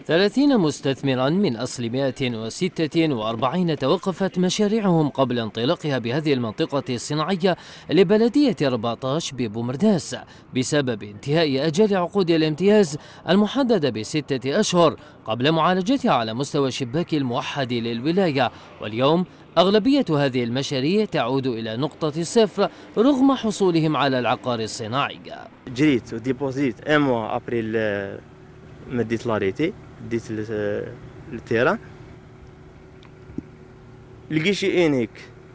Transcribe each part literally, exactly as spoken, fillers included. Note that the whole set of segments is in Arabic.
ثلاثين مستثمرا من أصل مئة وستة وأربعين توقفت مشاريعهم قبل انطلاقها بهذه المنطقة الصناعية لبلدية رباطاش ببومرداس بسبب انتهاء أجل عقود الامتياز المحددة بستة أشهر قبل معالجتها على مستوى الشباك الموحد للولاية. واليوم أغلبية هذه المشاريع تعود إلى نقطة الصفر رغم حصولهم على العقار الصناعي. جريت وديبوزيت ان موا ابري مديت لاريتي ديت التيران الكيشي انيك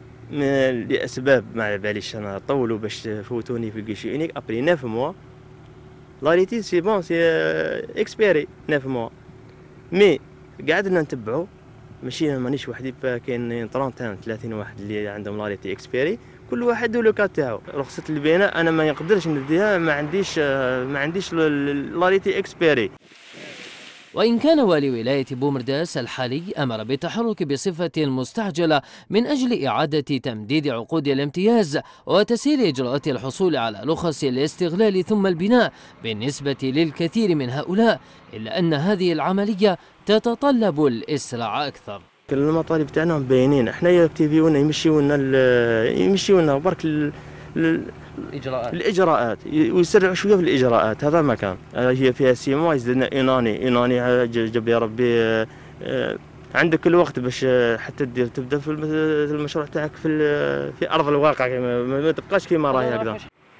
لاسباب ما على باليش انا طولوا باش فوتوني في الكيشي انيك ابري نوف موا لاريتي سي بون سي اكسبيري نوف موا مي قعدنا نتبعوا ماشي مانيش وحدي كاين ثلاثين واحد اللي عندهم لاريتي اكسبيري كل واحد له كات تاعو. رخصة البناء انا ما نقدرش نديها ما عنديش ما عنديش لاريتي اكسبيري. وإن كان والي ولاية بومرداس الحالي أمر بالتحرك بصفة مستعجلة من أجل إعادة تمديد عقود الامتياز وتسهيل إجراءات الحصول على رخص الاستغلال ثم البناء بالنسبة للكثير من هؤلاء، إلا أن هذه العملية تتطلب الإسراع أكثر. كل المطالب تاعنا مبينين، احنا يكتفيونا يمشيونا يمشيونا برك الإجراءات الإجراءات ويسرعوا شوية في الإجراءات. هذا ما كان هي فيها سي موا يزيدنا إيناني إيناني جاب يا ربي عندك الوقت باش حتى دير تبدا في المشروع تاعك في في أرض الواقع ما تبقاش كيما راهي هكذا.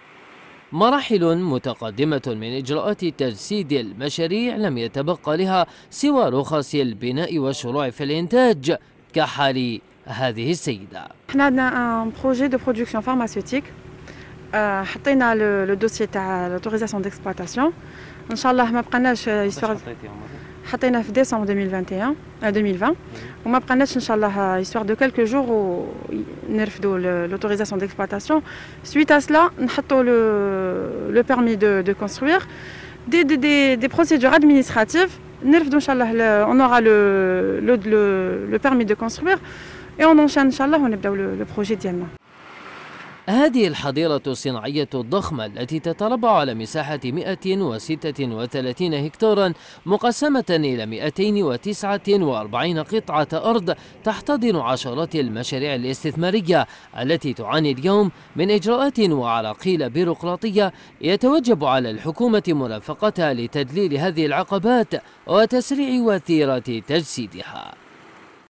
مراحل متقدمة من إجراءات تجسيد المشاريع لم يتبقى لها سوى رخص البناء والشروع في الإنتاج كحال هذه السيدة. احنا عندنا ان بروجي دو برودكسيون فارماسيوتيك، حطينا لو دوسي تاع لوتوريزاسيون ديكسبلوطاسيون ان شاء الله ما بقناش يسوار حطينا في ديسمبر ألفين وواحد وعشرين وما بقناش ان شاء الله يسوار دو كالكو جور ونرفدوا لوتوريزاسيون ديكسبلوطاسيون. سويت ا سلا نحطوا لو لو بيرمي دو دو كونستروير دي دي دي دي بروسيدور ادمينستراتيف نرفدوا ان شاء الله اون اورا لو لو بيرمي دو كونستروير اي اون انشان ان شاء الله ونبداو لو بروجي ديالنا. هذه الحظيرة الصناعية الضخمة التي تتربع على مساحة مئة وستة وثلاثين هكتارا مقسمة إلى مئتين وتسعة وأربعين قطعة أرض تحتضن عشرات المشاريع الاستثمارية التي تعاني اليوم من إجراءات وعراقيل بيروقراطية يتوجب على الحكومة مرافقتها لتدليل هذه العقبات وتسريع وتيرة تجسيدها.